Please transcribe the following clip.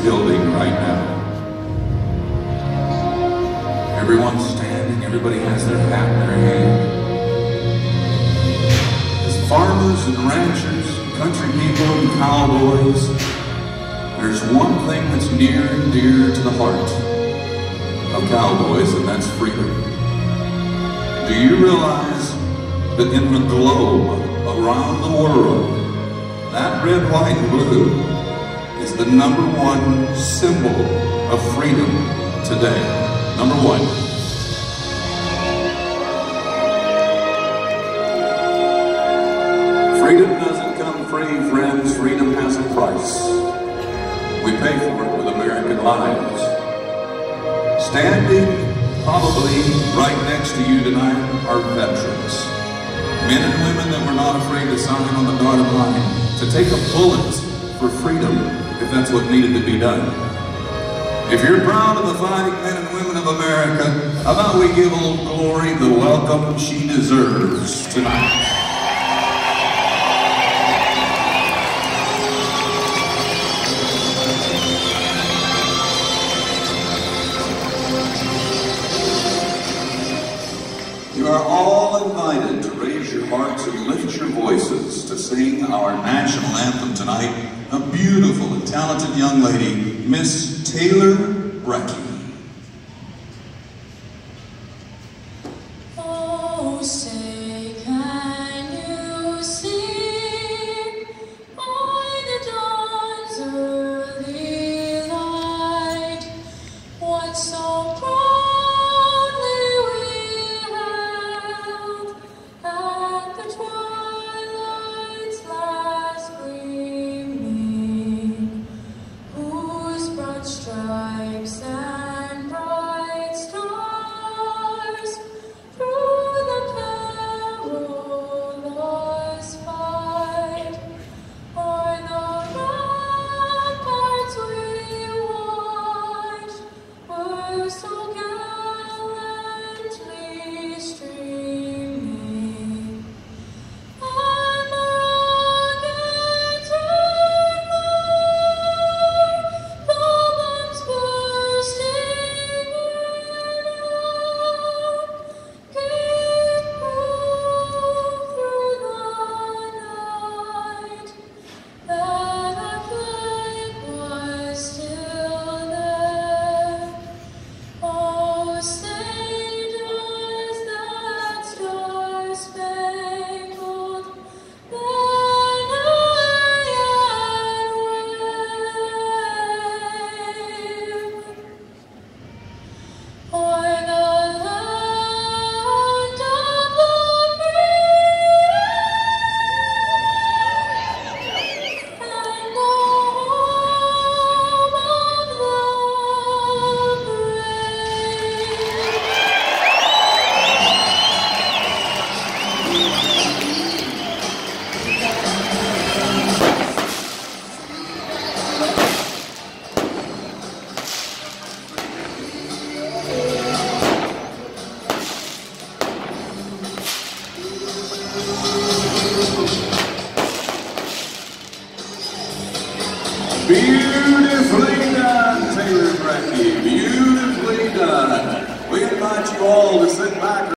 building right now. Everyone's standing, everybody has their hat in their hand. As farmers and ranchers, country people and cowboys, there's one thing that's near and dear to the heart of cowboys, and that's freedom. Do you realize that in the globe around the world, that red, white, and blue is the #1 symbol of freedom today? #1. Freedom doesn't come free, friends. Freedom has a price. We pay for it with American lives. Standing probably right next to you tonight are veterans. Men and women that were not afraid to sign on the dotted line, to take a bullet for freedom if that's what needed to be done. If you're proud of the fighting men and women of America, how about we give Old Glory the welcome she deserves tonight? You are all invited to raise your hearts and lift your voices to sing our national anthem tonight. A beautiful and talented young lady, Miss Taylor Brecky. Oh, say, can you see by the dawn's early light what so proudly we held at the twilight's last gleaming, whose broad stripes and bright stars through the perilous fight o'er the ramparts we watched were so gallantly streaming, and the rockets the bombs bursting in out, gave proof through the night that our flag was still there. Oh, say does that star-spangled banner yet wave o'er the land of the free and the home of the Beautifully done, Taylor Brecky. Beautifully done. We invite you all to sit back.